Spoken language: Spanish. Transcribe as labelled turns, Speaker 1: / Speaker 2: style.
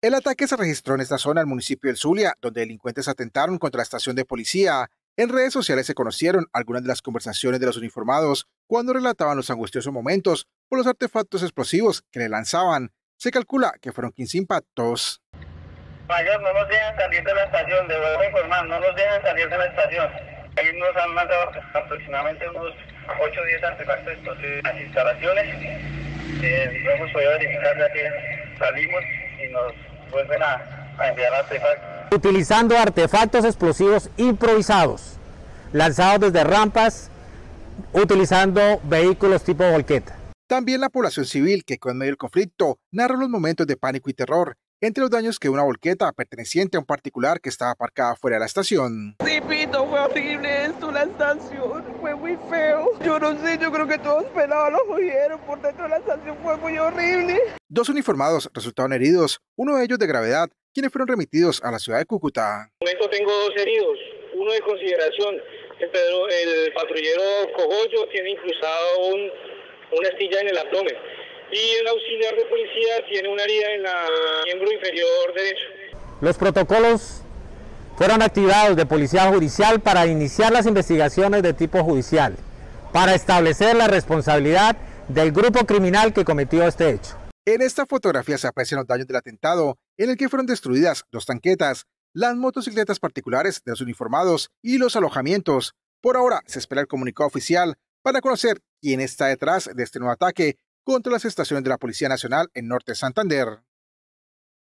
Speaker 1: El ataque se registró en esta zona del municipio del Zulia, donde delincuentes atentaron contra la estación de policía. En redes sociales se conocieron algunas de las conversaciones de los uniformados cuando relataban los angustiosos momentos por los artefactos explosivos que le lanzaban. Se calcula que fueron 15 impactos.
Speaker 2: Mayor, no nos dejan salir de la estación, de vuelvo a informar, no nos dejan salir de la estación. Ahí nos han mandado aproximadamente unos 8 o 10 artefactos explosivos en las instalaciones. Hemos podido verificar ya que salimos y nos vuelven a enviar artefactos.
Speaker 3: Utilizando artefactos explosivos improvisados, lanzados desde rampas, utilizando vehículos tipo volqueta.
Speaker 1: También la población civil que quedó en medio del conflicto narró los momentos de pánico y terror, entre los daños que una volqueta perteneciente a un particular que estaba aparcada fuera de la estación.
Speaker 4: Sí, Pito, fue horrible esto, la estación, fue muy feo. Yo no sé, yo creo que todos pelados lo oyeron, por dentro de la estación fue muy horrible. 2
Speaker 1: uniformados resultaron heridos, uno de ellos de gravedad, quienes fueron remitidos a la ciudad de Cúcuta.
Speaker 2: En momento tengo 2 heridos, uno de consideración, el patrullero Cogollo tiene incrustado una astilla en el abdomen. Y el auxiliar de policía tiene una herida en el miembro inferior derecho.
Speaker 3: Los protocolos fueron activados de policía judicial para iniciar las investigaciones de tipo judicial, para establecer la responsabilidad del grupo criminal que cometió este hecho.
Speaker 1: En esta fotografía se aprecian los daños del atentado, en el que fueron destruidas 2 tanquetas, las motocicletas particulares de los uniformados y los alojamientos. Por ahora se espera el comunicado oficial para conocer quién está detrás de este nuevo ataque contra las estaciones de la Policía Nacional en Norte Santander.